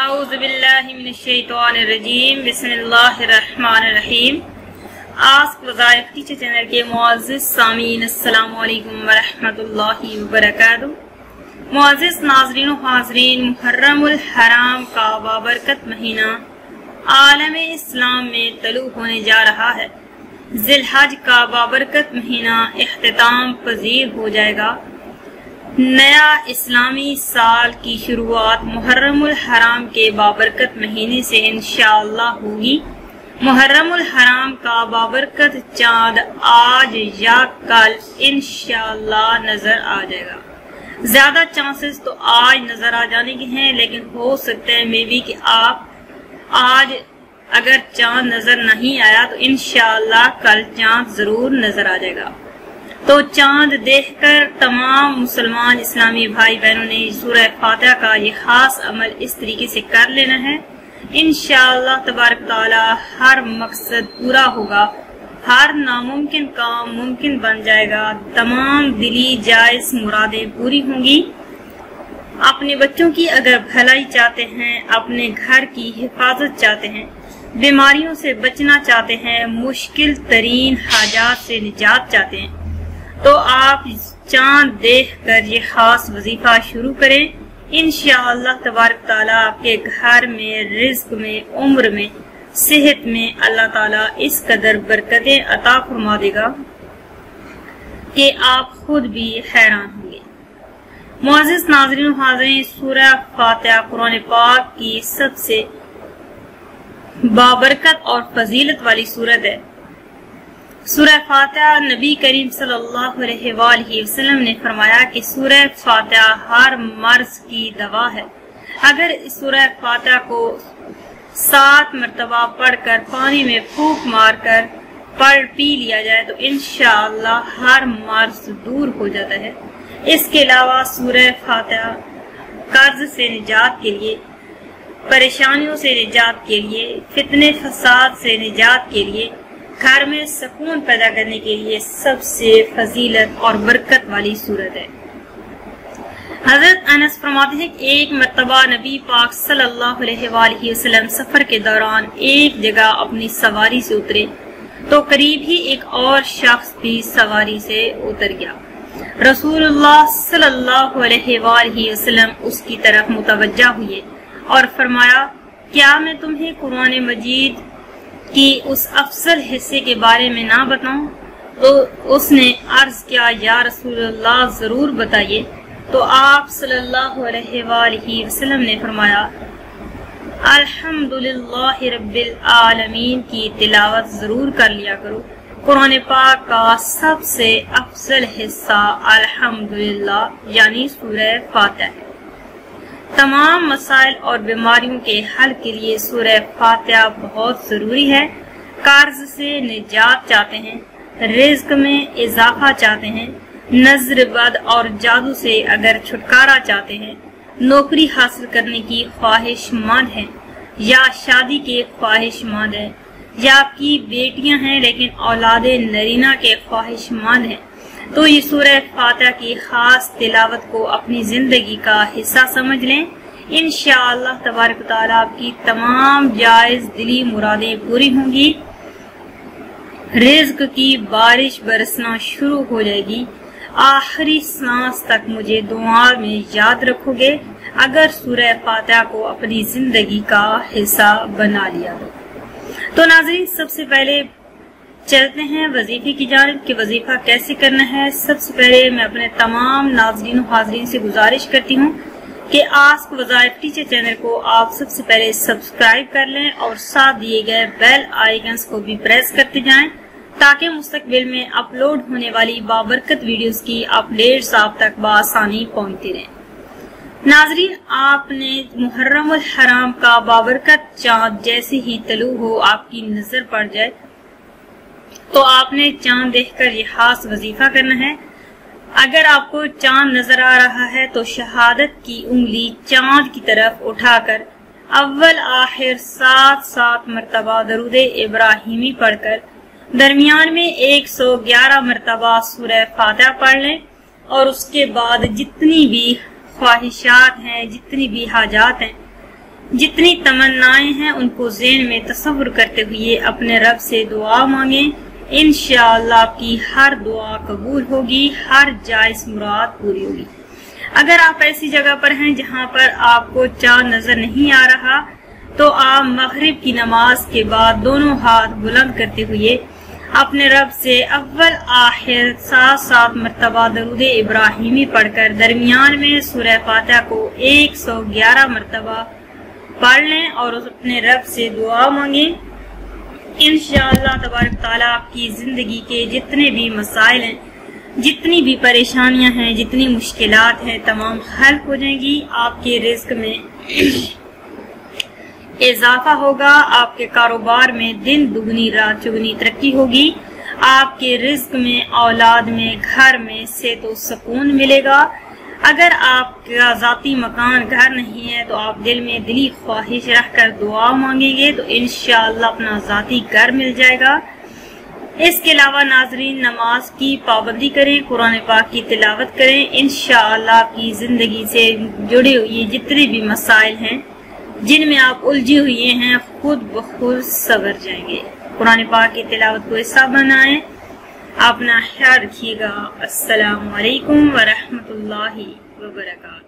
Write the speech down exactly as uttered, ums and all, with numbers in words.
अऊज़ु बिल्लाहि मिनश शैतानिर रजीम बिस्मिल्लाहिर रहमानिर रहीम। आस्क वज़ाइफ टीचर चैनल के मुअज़्ज़िज़ सामीन अस्सलामु अलैकुम व रहमतुल्लाहि व बरकातुहू। मुअज़्ज़िज़ नाज़रीन व हाज़रीन, मुहर्रमुल हराम का बाबरकत महीना आलम इस्लाम में तलू होने जा रहा है। ज़िलहज का बाबरकत महीना इख्तिताम पज़ीर हो जाएगा। नया इस्लामी साल की शुरुआत मुहर्रमुल हराम के बाबरकत महीने से इंशाअल्लाह होगी। मुहर्रमुल हराम का बाबरकत चांद आज या कल इंशाअल्लाह नजर आ जाएगा। ज्यादा चांसेस तो आज नजर आ जाने के हैं, लेकिन हो सकता है मे बी कि आप आज अगर चांद नजर नहीं आया तो इंशाअल्लाह कल चांद जरूर नजर आ जाएगा। तो चांद देखकर तमाम मुसलमान इस्लामी भाई बहनों ने सूरह फातिहा का ये खास अमल इस तरीके से कर लेना है। इंशाअल्लाह तबारक ताला हर मकसद पूरा होगा, हर नामुमकिन काम मुमकिन बन जाएगा, तमाम दिली जायज मुरादें पूरी होंगी। अपने बच्चों की अगर भलाई चाहते हैं, अपने घर की हिफाजत चाहते हैं, बीमारियों से बचना चाहते हैं, मुश्किल तरीन हाजात से निजात चाहते हैं, तो आप चांद देख कर ये खास वजीफा शुरू करें। इंशाअल्लाह तबारक ताला आपके घर में, रिज्क में, उम्र में, सेहत में अल्लाह ताला इस कदर बरकतें अता फरमा देगा कि आप खुद भी हैरान होंगे। मुअज़्ज़िज़ नाज़रीन हाज़रीन, सूरह फातिहा कुरान पाक की सबसे बाबरकत और फजीलत वाली सूरत है। सूरह फातिहा नबी करीम सल्लल्लाहु अलैहि वसल्लम ने फरमाया कि सूरह फातिहा हर मर्ज की दवा है। अगर इस सूरह फातिहा को सात मरतबा पढ़कर पानी में फूंक मारकर पढ़ पी लिया जाए तो इंशाअल्लाह हर मर्ज दूर हो जाता है। इसके अलावा सूरह फातिहा कर्ज से निजात के लिए, परेशानियों से निजात के लिए, फितने फसाद से निजात के लिए, घर में सुकून पैदा करने के लिए सबसे फजीलत और बरकत वाली सूरत है। हजरत अनस फरमाते हैं कि एक मर्तबा नबी पाक सल्लल्लाहु अलैहि वसल्लम सफर के दौरान एक जगह अपनी सवारी से उतरे तो करीब ही एक और शख्स भी सवारी से उतर गया। रसूलुल्लाह सल्लल्लाहु अलैहि वसल्लम उसकी तरफ मुतवज्जा हुए और फरमाया, क्या मैं तुम्हें कुरान मजीद कि उस अफसल हिस्से के बारे में ना बताऊं? तो उसने अर्ज किया, या रसूलल्लाह जरूर बताइए। तो आप सल्लल्लाहु अलैहि वसल्लम ने फरमाया, अल्हम्दुलिल्लाहि रब्बिल आलमीन की तिलावत जरूर कर लिया करो। कुरान पाक का सबसे अफसल हिस्सा अल्हम्दुलिल्लाह यानी सूरह फातिहा है। तमाम मसाइल और बीमारियों के हल के लिए सूरह फातिहा बहुत जरूरी है। कर्ज से निजात चाहते हैं, रिज्क में इजाफा चाहते हैं, नजर बद और जादू से अगर छुटकारा चाहते हैं, नौकरी हासिल करने की ख्वाहिशमंद हैं या शादी के ख्वाहिशमंद हैं, या आपकी बेटियां हैं लेकिन औलादे नरीना के ख्वाहिशमंद हैं, तो ये सूरह फातिहा की खास तिलावत को अपनी जिंदगी का हिस्सा समझ लें। इंशाअल्लाह तबारक ताला आपकी तमाम जायज दिली मुरादें पूरी होंगी, रिज्क की बारिश बरसना शुरू हो जाएगी। आखिरी सांस तक मुझे दुआ में याद रखोगे अगर सूरह फातिहा को अपनी जिंदगी का हिस्सा बना लिया तो। तो नाज़रीन, सबसे पहले चलते हैं वजीफे की जानिब कि वजीफा कैसे करना है। सबसे पहले मैं अपने तमाम नाज़रीन हाज़रीन से गुजारिश करती हूँ कि आस्क वज़ाइफ टीचर चैनल को आप सबसे पहले सब्सक्राइब कर लें और साथ दिए गए बेल आइकन्स को भी प्रेस करते जाएं ताकि मुस्तकबिल में अपलोड होने वाली बाबरकत वीडियोस की अपडेट्स आप तक बआसानी पहुँचती रहें। नाज़रीन, आपने मुहर्रमुल हराम का बाबरकत चांद जैसे ही तलू हो आपकी नजर पड़ जाए तो आपने चांद देखकर ये खास वजीफा करना है। अगर आपको चांद नजर आ रहा है तो शहादत की उंगली चांद की तरफ उठाकर अव्वल आखिर सात सात मरतबा दरूद इब्राहिमी पढ़कर दरमियान में एक सौ ग्यारह मरतबा सूरह फातिहा पढ़ लें और उसके बाद जितनी भी ख्वाहिशात हैं, जितनी भी हाजात हैं, جتنی تمنائیں ہیں ان کو ذہن میں تصور کرتے ہوئے اپنے رب سے دعا مانگیں، انشاءاللہ آپ کی ہر دعا قبول ہوگی، ہر جائز مراد پوری ہوگی۔ اگر آپ ایسی جگہ پر ہیں جہاں پر آپ کو چاند نظر نہیں آ رہا تو آپ مغرب کی نماز کے بعد دونوں ہاتھ بلند کرتے ہوئے اپنے رب سے اول آخر سات سات مرتبہ درود ابراہیمی پڑھ کر درمیان میں سورہ فاتحہ کو ایک سو گیارہ مرتبہ پڑھ لیں اور اپنے رب سے دعا مانگیں۔ انشاءاللہ تبارک تعالیٰ آپ کی زندگی کے جتنے بھی مسائل ہیں، جتنی بھی پریشانیاں ہیں، جتنی مشکلات ہیں، تمام حل ہو جائیں گی۔ آپ کے رزق میں اضافہ ہوگا، آپ کے کاروبار میں دن دگنی رات چگنی ترقی ہوگی، آپ کے رزق میں، اولاد میں، گھر میں صحت و سکون ملے گا۔ اگر آپ کا ذاتی مکان گھر نہیں ہے تو آپ دل میں دلی خواہش رکھ کر دعا مانگیں گے تو انشاءاللہ اپنا ذاتی گھر مل جائے گا۔ اس کے علاوہ ناظرین نماز کی پابندی کریں، قرآن پاک کی تلاوت کریں، انشاءاللہ آپ کی زندگی سے جڑے ہوئے جتنے بھی مسائل ہیں جن میں آپ الجھے ہوئے ہیں خود بخود سنور جائیں گے۔ قرآن پاک کی تلاوت کو حصہ بنائیں۔ اپنا خیال رکھیے گا۔ السلام علیکم ورحمۃ اللہ وبرکاتہ۔